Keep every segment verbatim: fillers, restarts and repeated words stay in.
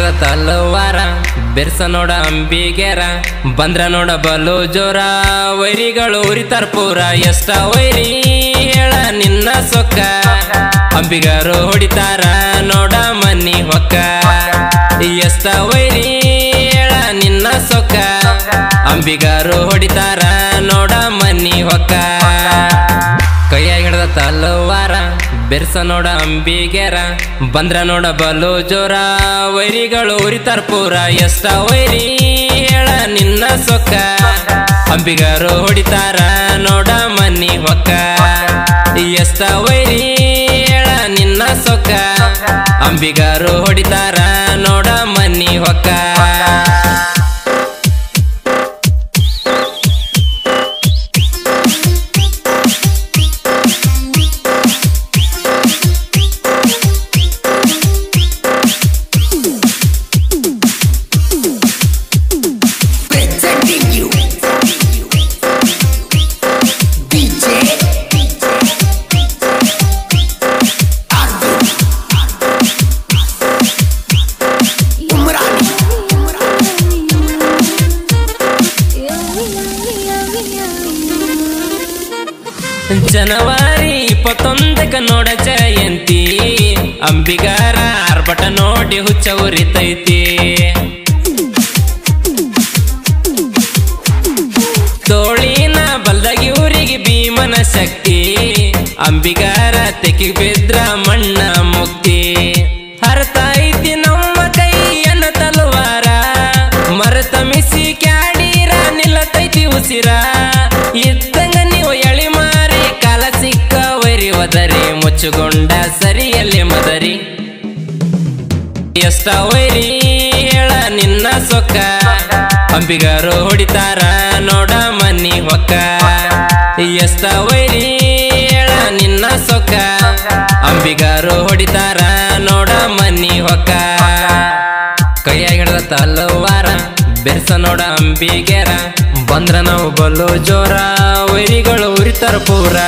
ಹಿಡ್ದ ತಲವಾರ ಬೆರ್ಸ ನೋಡ ಅಂಬಿಗೆರ ಬಂದ್ರ ನೋಡ ಬಲು ಜೋರ ವೈರಿಗಳು ಉರಿತಾರ ಪೂರ ಎಷ್ಟ ವೈರಿ ಹೇಳ ನಿನ್ನ ಸೊಕ್ಕ ಅಂಬಿಗರು ಹೊಡಿತಾರ ನೋಡ ಮನಿ ಹೊಕ್ಕ ಎಷ್ಟ ವೈರಿ ಹೇಳ ನಿನ್ನ ಸೊಕ್ಕ ಅಂಬಿಗರು ಹೊಡಿತಾರ ನೋಡ ಮನಿ ಹೊಕ್ಕ ಕೈಯಾಗ ಹಿಡ್ದ ತಲವಾರ ಬೆರ್ಸ ನೋಡ ಅಂಬಿಗೆರ ಬಂದ್ರ ನೋಡ ಬಲು ಜೋರ ವೈರಿಗಳು ಉರಿತಾರ ಪೂರ ಎಷ್ಟ ವೈರಿ ಹೇಳ ನಿನ್ನ ಸೊಕ್ಕ ಅಂಬಿಗರು ಹೊಡಿತಾರ ನೋಡ ಮನಿ ಹೊಕ್ಕ ಎಷ್ಟ ವೈರಿ ಹೇಳ ನಿನ್ನ ಸೊಕ್ಕ ಅಂಬಿಗರು ಹೊಡಿತಾರ ನೋಡ ಮನಿ ಹೊಕ್ಕ ಜನವರಿ ಇಪ್ಪತ್ತೊಂದಕ್ಕ ನೋಡ ಜಯಂತಿ ಅಂಬಿಗರ ಆರ್ಭಟ ನೋಡಿ ಹುಚ್ಚ ಉರಿತೈತಿ ತೋಳಿನ ಬಲ್ದಾಗಿ ಊರಿಗೆ ಭೀಮನ ಶಕ್ತಿ ಅಂಬಿಗರ ತೆಕ್ಕಿ ಬಿದ್ರ ಮಣ್ಣ ಮುಕ್ತಿ ಹರತೈತಿ ನಮ್ಮ ಕೈಯನ್ನ ತಲವಾರ ಮರತ ಮಿಸಿ ಕ್ಯಾಡೀರ ನಿಲ್ಲತೈತಿ ಉಸಿರ ಇದ್ದಂಗ ನೀವು ಎಳಿ ಮಾರಿ ಕಾಲ ಸಿಕ್ಕ ವೈರಿ ಒದರಿ ಮುಚ್ಚುಗೊಂಡ ಸರಿಯಲ್ಲಿ ಮದರಿ ಎಷ್ಟ ವೈರಿ ಹೇಳ ನಿನ್ನ ಸೊಕ್ಕ ಅಂಬಿಗರು ಹೊಡಿತಾರ ನೋಡ ಮನಿ ಹೊಕ್ಕ ಎಷ್ಟ ವೈರಿ ಹೇಳ ನಿನ್ನ ಸೊಕ್ಕ ಅಂಬಿಗರು ಹೊಡಿತಾರ ನೋಡ ಮನಿ ಹೊಕ್ಕ ಕೈಯಾಗ ಹಿಡ್ದ ತಲವಾರ ಬೆರ್ಸ ನೋಡ ಅಂಬಿಗೆರ ಬಂದ್ರ ನಾವು ಬಲು ಜೋರ ವೈರಿಗಳು ಉರಿತಾರ ಪೂರ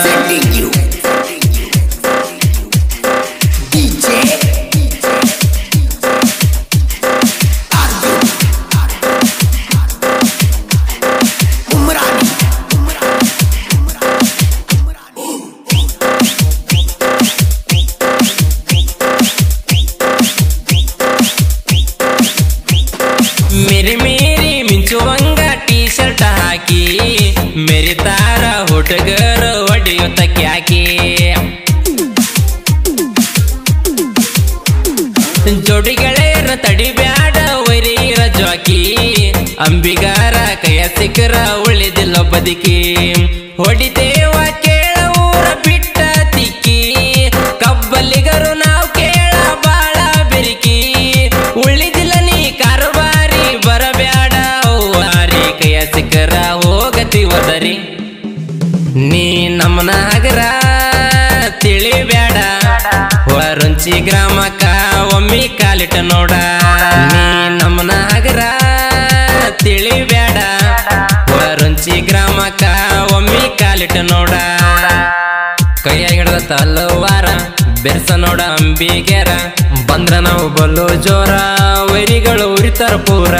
ಮೇರಿ ಮೇರಿ ಮಿಂಚುವಂಗ ಟೀ ಶರ್ಟ್ ಹಾಕಿ ಮೆರಿತಾರ ಹುಡುಗರು ಒಡೆಯುತ್ತ ಕ್ಯಾಕಿ ಜೋಡಿ ಗೆಳೆಯರ ತಡಿಬ್ಯಾಡ ವೈರಿರ ಜೋಕಿ ಅಂಬಿಗರ ಕೈಯ ಸಿಕ್ಕರ ಉಳಿದಿಲ್ಲ ಬದುಕಿ ಹೊಡಿತೇವ ಕೇಳ ಊರ ಬಿಟ್ಟ ತಿಕ್ಕಿ ಕಬ್ಬಲಿಗರು ನಾವು ಕೇಳ ಬಾಳ ಬೆರಿಕಿ ಉಳಿದಿಲ್ಲ ನೀ ಕಾರುಬಾರಿ ಬರಬ್ಯಾಡ ವಾರಿ ಕೈಯ ಸಿಕ್ಕರ ಹೋಗತಿ ಒದರಿ ನೀ ನಮ್ಮನ ಹಗರ ತಿಳಿಬ್ಯಾಡ ಹೊರುಂಚಿ ಗ್ರಾಮಕ್ಕ ಒಮ್ಮಿ ಕಾಲಿಟ ನೋಡ ನೀ ನಮ್ಮನ ಹಗರ ತಿಳಿಬ್ಯಾಡ ಹೊರುಂಚಿ ಗ್ರಾಮಕ್ಕ ಒಮ್ಮಿ ಕಾಲಿಟ ನೋಡ ಕೈಯಾಗ ಹಿಡ್ದ ತಲವಾರ ಬೆರ್ಸ ನೋಡ ಅಂಬಿಗೆರ ಬಂದ್ರ ನಾವು ಬಲು ಜೋರ ವೈರಿಗಳು ಉರಿತಾರ ಪೂರ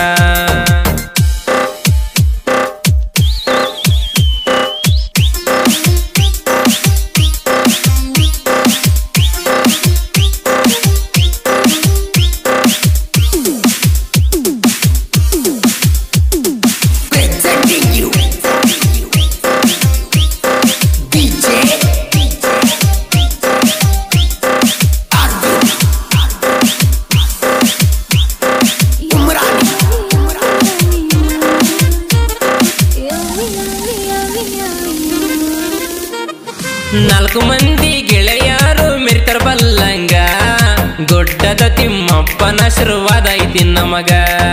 ನಾಲ್ಕು ಮಂದಿ ಗೆಳೆಯರು ಮೆರಿತಾರ ಬಲ್ಲಂಗ ಗೊಡ್ಡದ ತಿಮ್ಮಪ್ಪನ ಆಶೀರ್ವಾದ ಐತಿ ನಮಗ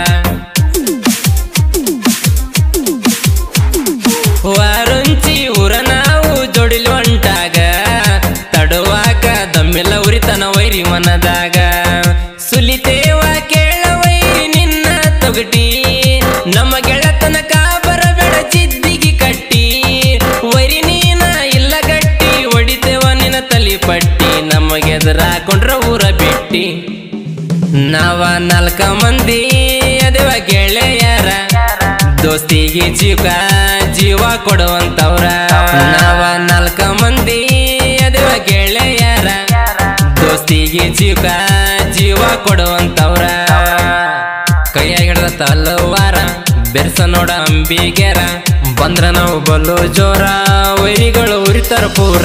ವಾರುಂಚಿ ಊರ ನಾವು ಜೋಡಿಲ್ ಹೊಂಟಾಗ ತಡುವಾಗ ದಮ್ಮೆಲ್ಲ ಉರಿತನ ವೈರಿ ಮನದಾಗ ಸುಲಿತೇವ ಕೇಳ ವೈರಿ ನಿನ್ನ ತೊಗಟಿ ನಮ್ಮ ಗೆಳತನಕ ಬರಬೇಡ ಜಿದ್ದಿಗಿ ಕಟ್ಟಿ ವೈರಿ ನೀನ ಇಲ್ಲ ಗಟ್ಟಿ ಹೊಡಿತೇವ ನಿನ್ನ ತಲಿ ಪಟ್ಟಿ ನಮಗೆದರಾಕೊಂಡ್ರ ಊರ ಬಿಟ್ಟಿ ನಾವ ನಾಲ್ಕ ಮಂದಿ ಅದೇವ ಗೆಳೆಯರ ದೋಸ್ತಿಗೆ ಜೀವ ಜೀವ ಕೊಡುವಂತವ್ರ ನಾವ ನಾಲ್ಕ ಮಂದಿ ಅದೇವ ಗೆಳೆಯರ ದೋಸ್ತಿಗೆ ಜೀವ ಜೀವ ಕೊಡುವಂತವ್ರ ಕೈಯಾಗ ಹಿಡ್ದ ತಲವಾರ ಬೆರ್ಸ ನೋಡ ಅಂಬಿಗೆರ ಬಂದ್ರ ನಾವು ಬಲು ಜೋರ ವೈರಿಗಳು ಉರಿತಾರ ಪೂರ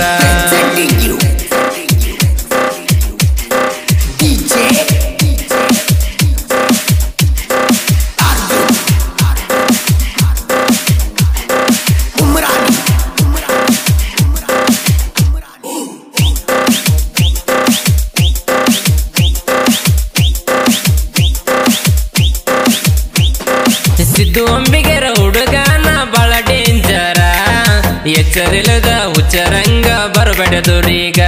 ಸಿದ್ದು ಅಂಬಿಗೆರ ಹುಡುಗಾನ ಬಾಳ ಡೇಂಜರ ಎಚ್ಚರಿಲ್ಲದ ಹುಚ್ಚರಂಗ ಬರಬೇಡದುರೀಗ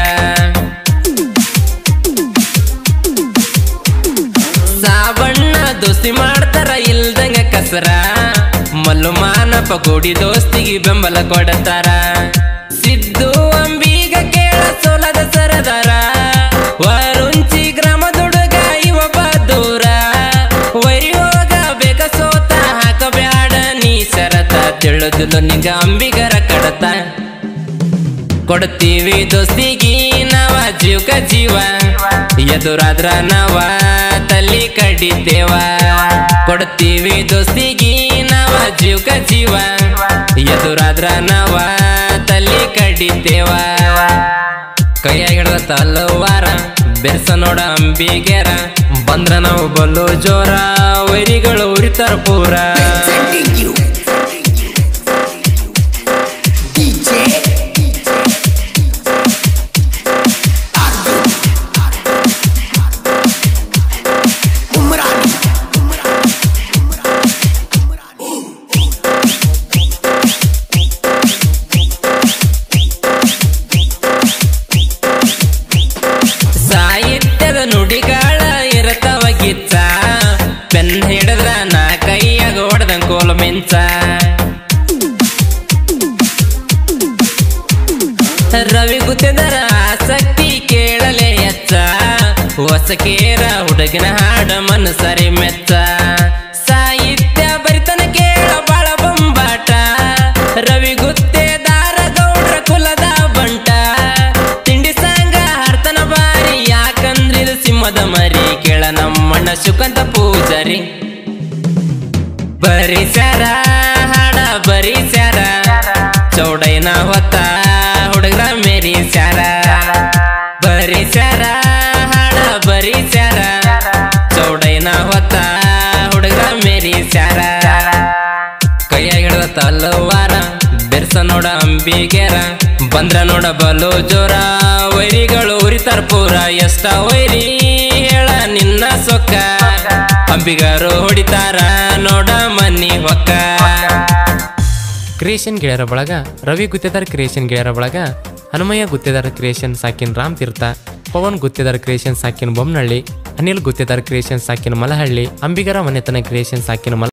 ಸಾಬಣ್ಣ ದೋಸ್ತಿ ಮಾಡ್ತಾರ ಇಲ್ದಂಗ ಕಸರ ಮಲ್ಲು ಮಾನಪ್ಪ ಕೂಡಿ ದೋಸ್ತಿಗೆ ಬೆಂಬಲ ಕೊಡತಾರ ಸಿದ್ದು ಅಂಬಿಗ ಕೇಳ ಸೋಲದ ಸರದಾರ ವರುಂಚಿ ಗ್ರಾಮದುಡುಗ ಇವ ಬದೂರ ವೈರಿ ಹೋಗ ಬೇಕ ಸೋತ ಹಾಕಬ್ಯಾಡ ನೀ ಸರತ ತಿಳಿದಿಲ್ಲ ನಿಂಗ ಅಂಬಿಗರ ಕಡತ ಕೊಡ್ತೀವಿ ದೋಸ್ತಿಗಿ ನಾವ ಜೀವಕ ಜೀವ ಎದುರಾದ್ರ ನಾವ ತಲ್ಲಿ ಕಡಿತೇವ ಕೊಡ್ತೀವಿ ದೋಸ್ತಿಗಿ ನಾವ ಜೀವಕ ಜೀವ ಎದುರಾದ್ರ ನಾವ ತಲ್ಲಿ ಕಡಿತೇವ ಕೈಯಾಗ ಹಿಡ್ದ ತಲವಾರ ಬೆರ್ಸ ನೋಡ ಅಂಬಿಗೆರ ಬಂದ್ರ ನಾವು ಬಲು ಜೋರ ವೈರಿಗಳು ಉರಿತಾರ ಪೂರ ಸಾಹಿತ್ಯದ ನುಡಿಗಾಳ ಇರತವ ಗಿಚ್ಚ ಪೆನ್ ಹಿಡಿದ್ರ ನಾ ಕೈಯಾಗ ಹೊಡೆದ ಕೋಲ ಮಿಂಚ ರವಿ ಗುತ್ತಿದರ ಆಸಕ್ತಿ ಕೇಳಲೆ ಎಚ್ಚ ಹೊಸಕೇರ ಹುಡುಗಿನ ಹಾಡ ಮನಸರಿ ಮೆಚ್ಚ ಸಾಹಿತ್ಯ ಬರಿತನ ಕೇಳ ಬಾಳ ಬೊಂಬಾಟ ರವಿ ಗುತ್ತೇದಾರ ಗೌಡ್ರ ಕುಲದ ಬಂಟ ತಿಂಡಿ ಸಾಂಗ ಹರ್ತನ ಬಾರಿ ಯಾಕಂದ್ರಿದು ಸಿಂಹದ ಮರಿ ಕೇಳ ನಮ್ಮಣ್ಣ ಸುಕಂತ ಪೂಜಾರಿ ಬರಿಸ್ಯಾರ ಹಾಡ ಬರಿಸ್ಯಾರ ಚೌಡೈನ ಹೊತ್ತ ಹುಡುಗ್ರ ಮೇರಿಸ್ಯಾರ ಬರಿಸ್ಯಾರ ಹಾಡ ಬರಿಸ್ಯಾರ ಚೌಡೈನ ಹೊತ್ತ ಹುಡುಗ್ರ ಮೇರಿಸ್ಯಾರ ಕೈಯಾಗ ಹಿಡ್ದ ತಲವಾರ ಬೆರ್ಸ ನೋಡ ಅಂಬಿಗೆರ ಬಂದ್ರ ನೋಡ ಬಲು ಜೋರ ವೈರಿಗಳು ಉರಿತಾರ ಪೂರ ಎಷ್ಟ ವೈರಿ ಹೇಳ ನಿನ್ನ ಸೊಕ್ಕ ಅಂಬಿಗರು ಹೊಡಿತಾರ ನೋಡ ಮನಿ ಹೊಕ್ಕ ಕ್ರಿಯೇಷನ್ ಗೆಳೆಯರ ಬಳಗ ರವಿ ಗುತ್ತೇದಾರ್ ಕ್ರಿಯೇಷನ್ ಗೆಳೆಯರ ಬಳಗ ಹನುಮಯ್ಯ ಗುತ್ತೇದಾರ್ ಕ್ರಿಯೇಷನ್ ಸಾಕಿನ್ ರಾಮ್ ತೀರ್ಥ ಪವನ್ ಗುತ್ತೇದಾರ್ ಕ್ರಿಯೇಷನ್ ಸಾಕಿನ್ ಬೊಮ್ಮನಹಳ್ಳಿ ಅನಿಲ್ ಗುತ್ತೇದಾರ್ ಕ್ರಿಯೇಷನ್ ಸಾಕಿನ ಮಲಹಳ್ಳಿ ಅಂಬಿಗರ ಮನೆತನ ಕ್ರಿಯೇಷನ್ ಸಾಕಿನ ಮಲ